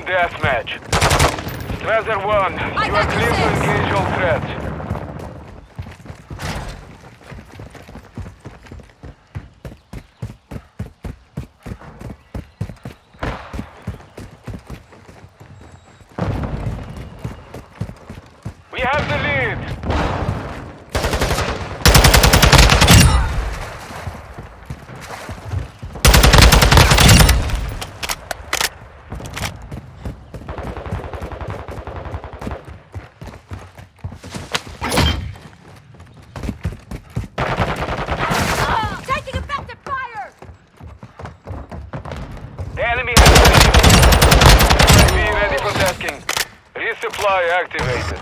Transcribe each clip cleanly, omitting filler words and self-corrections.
deathmatch. Strasser 1, you are clear to engage all threats. We have the lead! The enemy has the lead. Be ready for tasking. Resupply activated.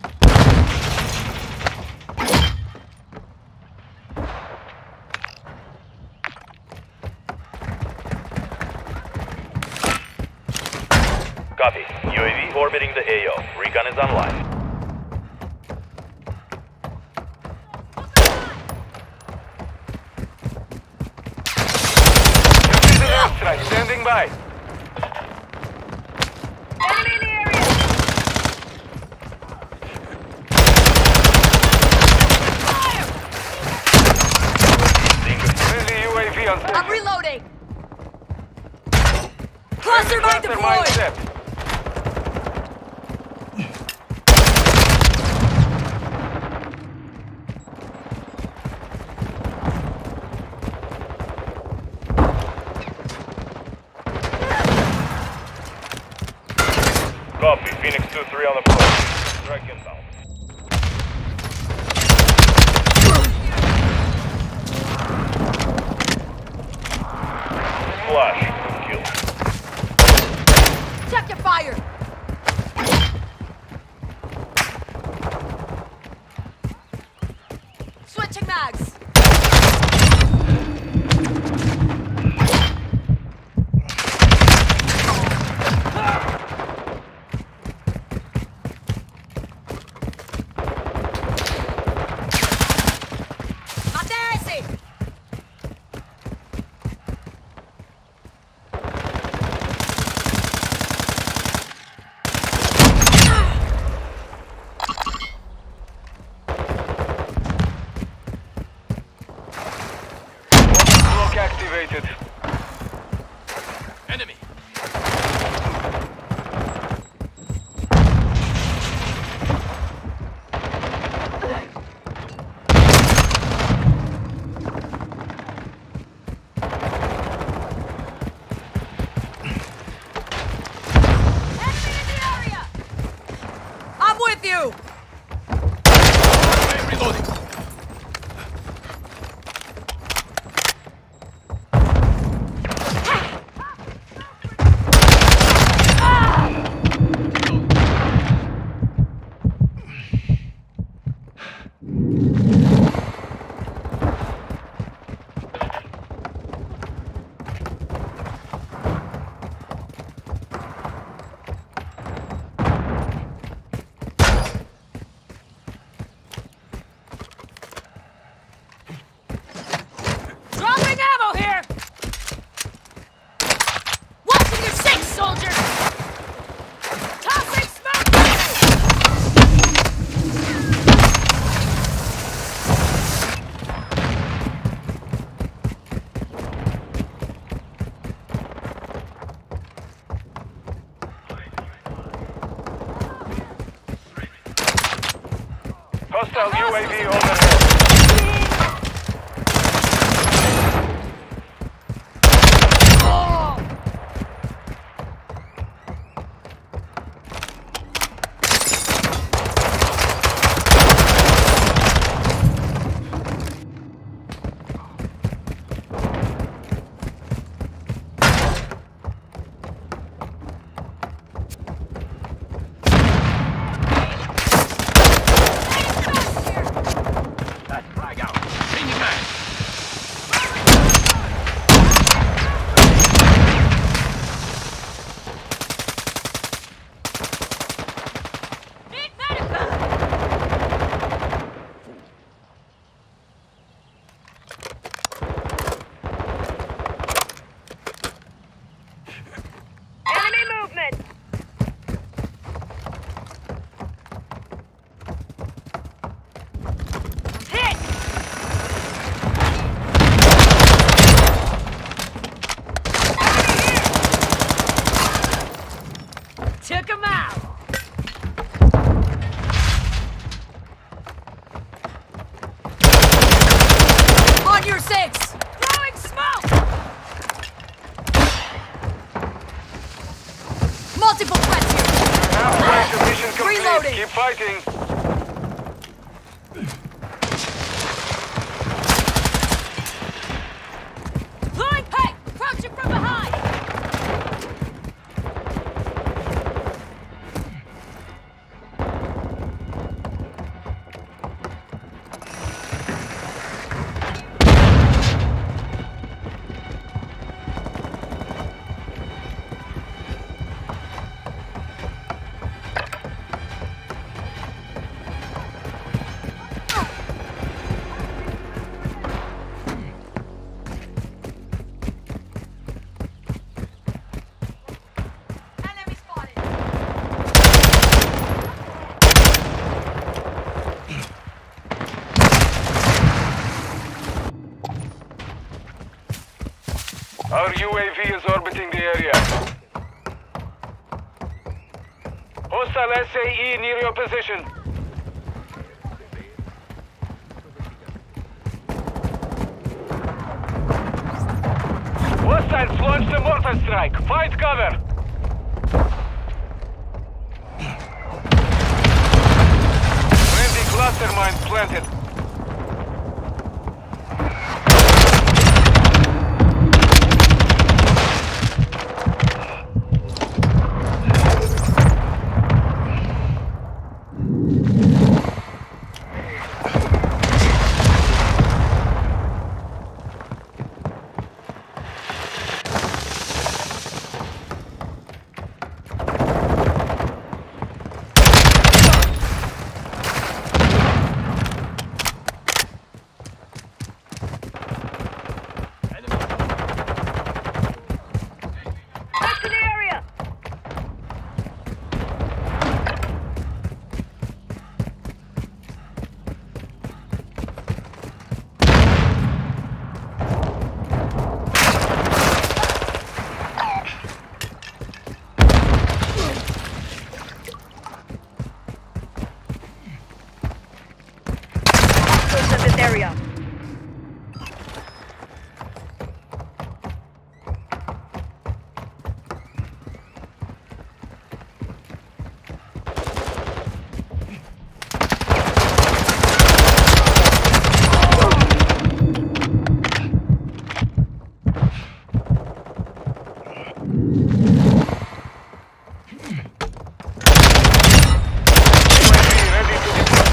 Copy. UAV orbiting the AO. Recon is online. Precision airstrike standing by. Enemy in the area! Fire! Friendly UAV on station. I'm reloading! Cluster mine deployed! set. Copy. Phoenix 2-3 on the floor. Strike inbound. Flash. Kill. Check your fire! Switching mags! Block activated. Enemy. I'm with you! Reloading. Dropping ammo here! Watching your six, soldier! Tossing smoke grenade! Hostile UAV overhead. Oh! Took him out. On your six. Throwing smoke. Multiple threats here. Half-price mission complete. Reloading. Keep fighting. Flying peg. Approaching from behind. Enemy spotted. Our UAV is orbiting the area. Hostile SAE near your position. Hostiles launched a mortar strike. Find cover. Friendly cluster mines planted. Back to the area. Hostiles in this area. UAV ready to deploy.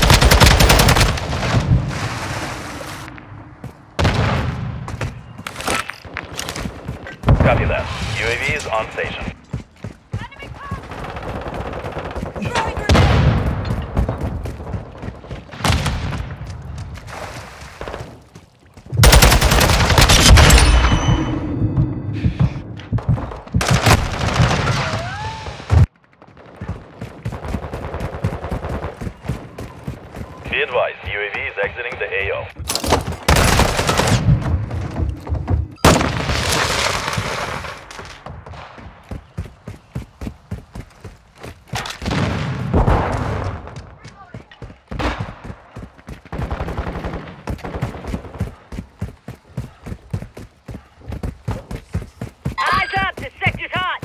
Copy that. UAV is on station. Enemy power. Throwing grenade. Be advised, UAV is exiting the AO. Eyes up. This sector's hot.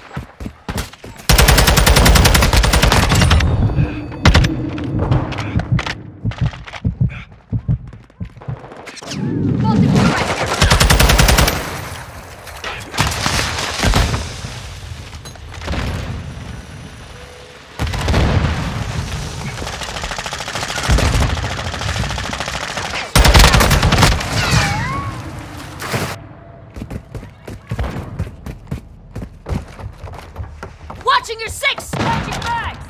Multiple threats here. Watching your six! Changing bags!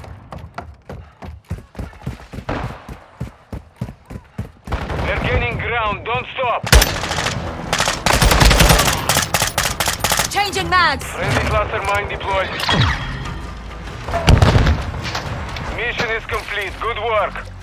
They're gaining ground. Don't stop. Changing mags! Friendly cluster mine deployed. Mission is complete. Good work.